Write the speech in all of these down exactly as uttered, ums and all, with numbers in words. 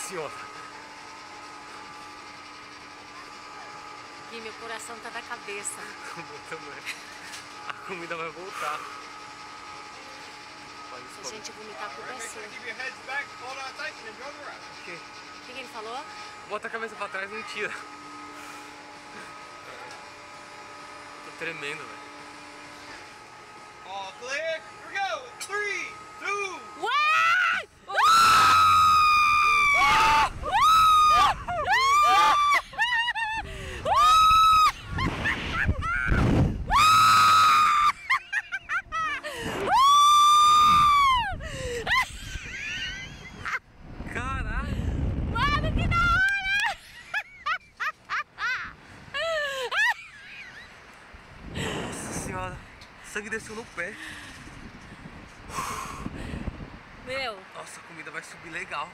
senhora. Gui, meu coração tá da cabeça. O meu também. A comida vai voltar. Se a gente vomitar, a culpa é sua. O O quê? que, que ele falou? Bota a cabeça pra trás e não tira. Tô tremendo, velho. All clear. Here we go. Three, two. Uai! Caralho! Mano, que da hora! Nossa senhora, sangue desceu no pé. Meu, Nossa, a comida vai subir legal.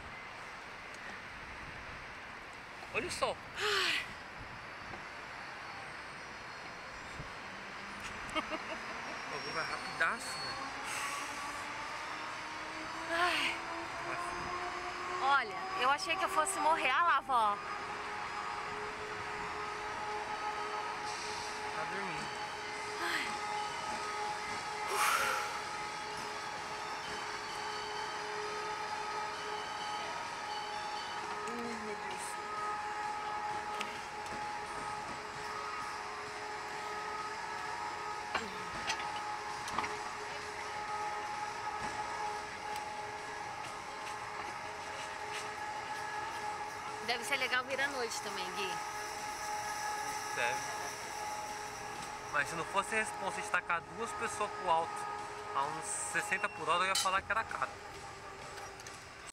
Olha o sol. O bagulho vai rapidaço, velho. ai, olha, eu achei que eu fosse morrer. Ah lá, vó. Tá dormindo. Ai, meu Deus. Deve ser legal vir à noite também, Gui. Deve. Mas se não fosse a responsa de tacar duas pessoas pro alto a uns sessenta por hora, eu ia falar que era caro.